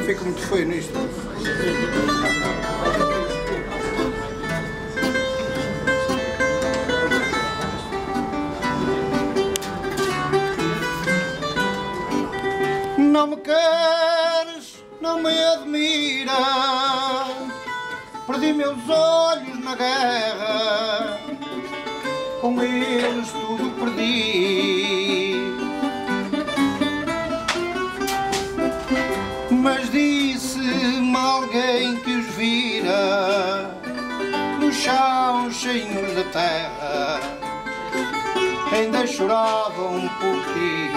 fico muito feio nisto. Não me queres, não me admira, perdi meus olhos na guerra, com eles tudo perdi. Mas disse-me alguém que os vira, no chão cheios de terra, ainda choravam por ti.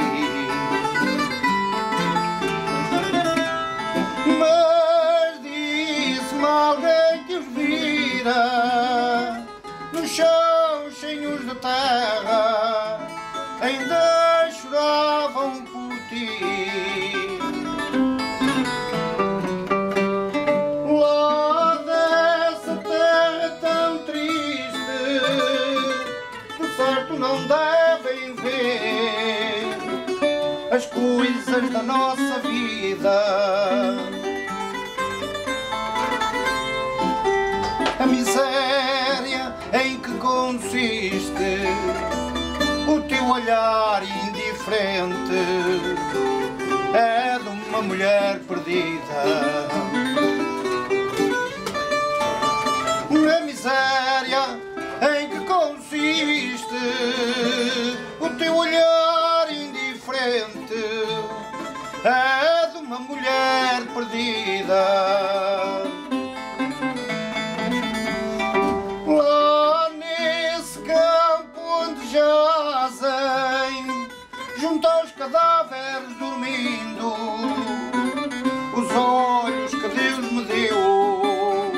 Mas disse-me alguém que os vira, no chão cheios de terra, ainda choravam por ti. Lá dessa terra tão triste, de certo não devem ver as coisas da nossa vida. A miséria em que consiste o teu olhar indiferente é de uma mulher perdida. A miséria em que consiste o teu olhar indiferente é de uma mulher perdida. Lá nesse campo onde jazem, junto aos cadáveres dormindo, os olhos que Deus me deu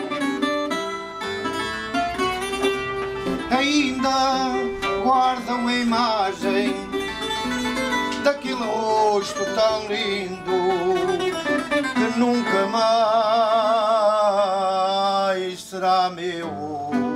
ainda guardam a imagem daquele rosto tão lindo que nunca mais será meu.